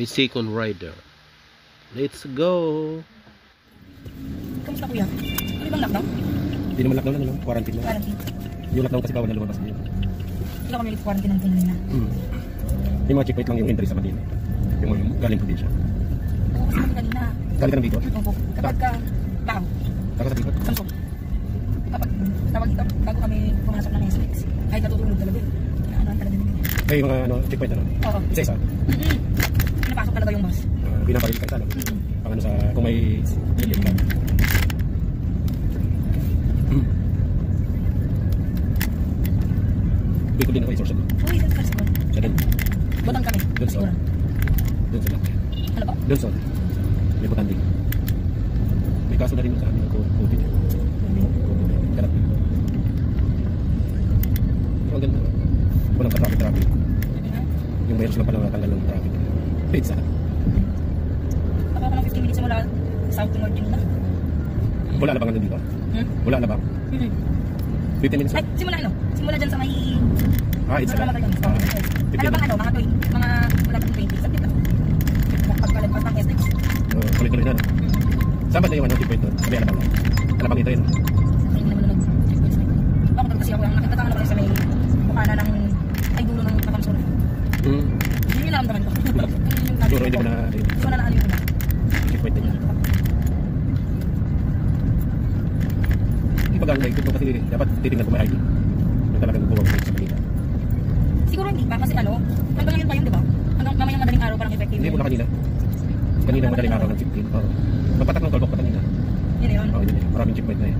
May second rider. Let's go! Kamusta kuya? Ano bang lockdown? Hindi naman lockdown, ano? Quarantine lang. Quarantine. Yung lockdown kasi bawal na lumabas dito. Wala kami quarantine ng Manila. Yung mga checkpoint lang yung entry sa Manila. Yung galing probinsya. Oo, kasi kami kanina. Galing ka ng Bicol? Opo. Kapag ka, bakaw, Saka sa Bicol? Samsung. Kapag tawag dito, bago kami pumasok ng SLX, kahit natutulog talaga yun. Ano talaga din. Ay, yung mga ano, checkpoint ano? Oo. Isa-isa? Pinapasok talaga yung bus. Pinaparil ka isa, no? Pang ano sa, kung may ticket ka. Bicol din ako, isorsa doon. Uy, sa Sarsigon. Siya din. Botang kami. Doon sa, Siguro. doon sa, Ano ba? doon sa, may butan din. May kaso na rin sa amin ng COVID. Karat. Pero ang ganda. Walang ka-traffic. Yung virus lang pala natanggal ng traffic. Pizza. Ako ng 15 minutes mula south to north yun na. Wala na bang nandito? Wala na bang? 15 minutes? Ay, simula ano? Simula dyan sa may... It's na. Ano bang ano? Mga 20? Mga wala pang 20? Sabit lang. Pagkalagpas ng SLX. Tuloy-tuloy na. Saan ba na yung ano, checkpoint doon? Sabi Alabang lang. Alabang ito yun. Hindi naman nag-checkpoints na yun. Bakit kasi ako yung nakita ko sa may bukana ng... ay dulo ng Kakamsura. Yun yung naramdaman ko. Siguro hindi mo na... Hindi ko na naano yun. Checkpoint din. Hindi pa gano'n ito kasi dapat titignan kung may ID. Yung talagang buwag sa Manila. Siguro hindi pa kasi ano, hanggang ngayon pa yun, di ba? Hanggang mamayang madaling araw parang effective. Hindi mo na kanina. Kanina madaling araw ng 15. Magpatak ng Tolbok pa kanina. Yun yun. Oo, yun yun. Maraming checkpoint na yun.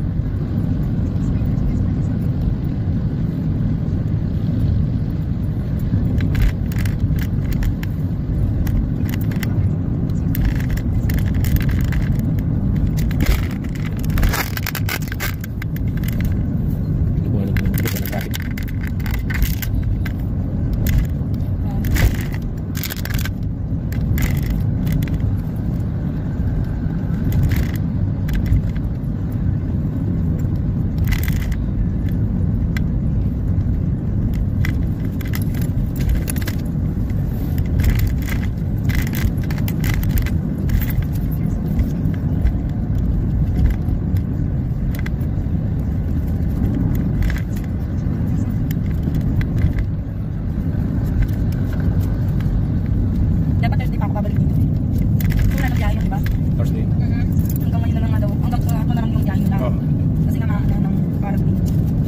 Dapat Thursday pa ako babalik dito. Kung wala nang biyahe yun, di ba? Thursday. Hanggang ngayon na lang nga daw. Hanggang ako na lang yung biyahe na. Kasi nga ano ng quarantine.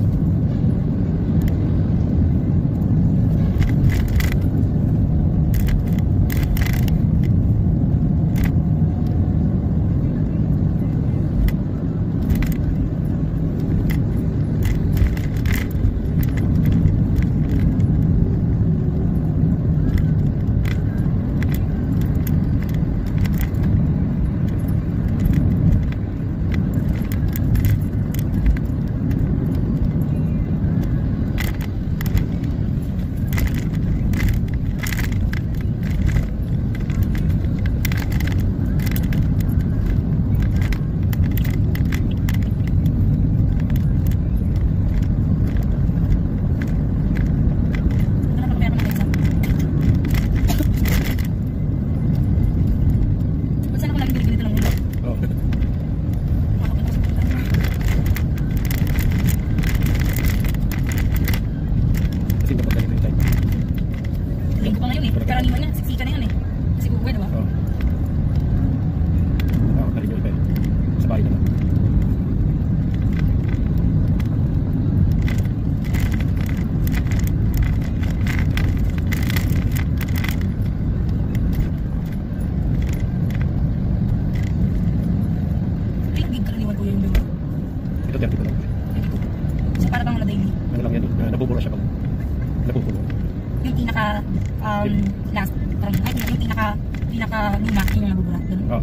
Karaniwan yan, siksika na yan eh. Kasi bubuhay, diba? Oo, dali nyo iba eh. Sa bahay naman. Ilang gig karaniwan ko yung diba? Ito 30 ko lang. So para bang na-daily? Ano lang yan eh, nabubura siya pag napupuno. Yung pinaka last, parang, ay, yung pinaka luma, yun yung nabubura. Oo.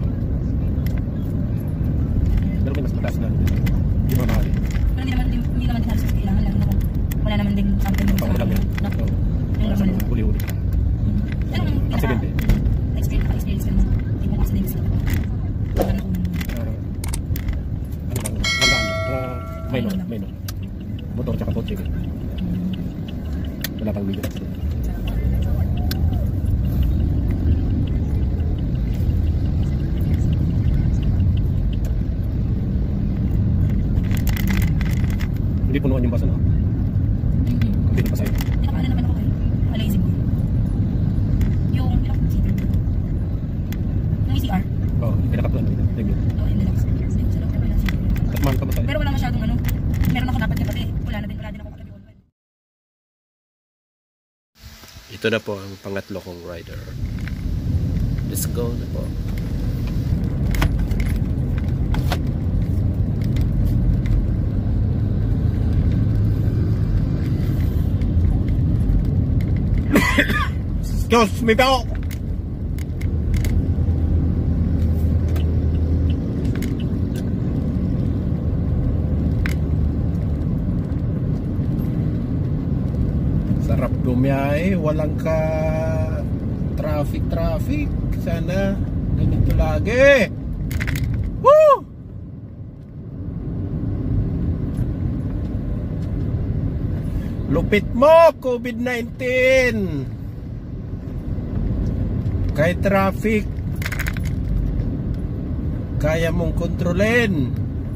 Pero may mas mataas na hindi mamahali. Pero hindi naman din halos kailangan lang na wala naman din something yung Pang-ulam yan. yung naman. Huli-huli. Anong Aksidente. Experience ka naman? Hindi mo accident sila. Ano bang, hanggang, minor. Motor tsaka kotse. Wala pang video accident. Hindi punuan yung basa na. Hindi na pasay. Pinakaano naman ako kay lazy boy. Yung ECR. Oo, yung pinakatuan na yun. Oo, yung deluxe. Hindi ko sila prefer lang siguro. At mahal ka masay. Pero wala masyadong ano. Meron ako dapat kapatid. Wala din ako katabi online. Ito na po ang pangatlo kong rider. Let's go na po. Excuse me po! Sarap bumiyahe, walang ka traffic. Sana ganito lagi. Woo! Lupit mo, COVID-19. Kahit traffic, kaya mong kontrolin.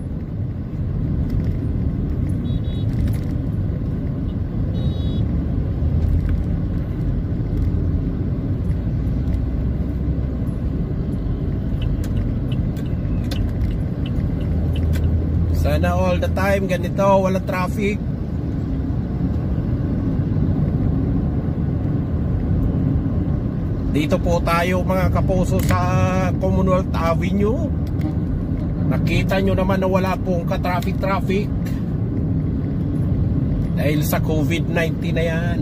Sana all the time ganito, walang traffic. Dito po tayo mga kapuso sa Commonwealth Avenue. Nakita nyo naman na wala pong ka-traffic dahil sa COVID-19 na yan.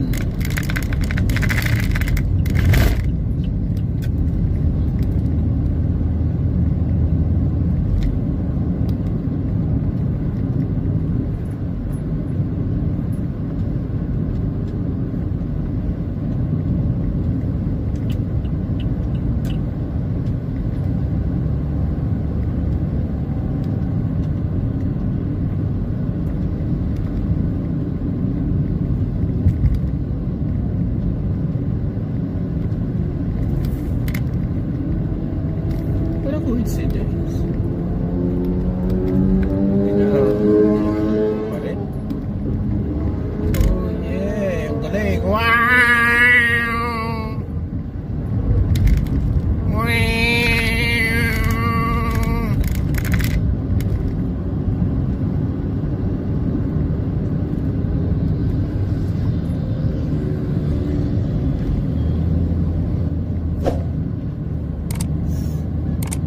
Coincidence. Oh yeah, ang galing. Wow! Wow!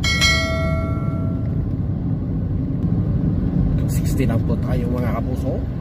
Lang po tayo mga kapuso.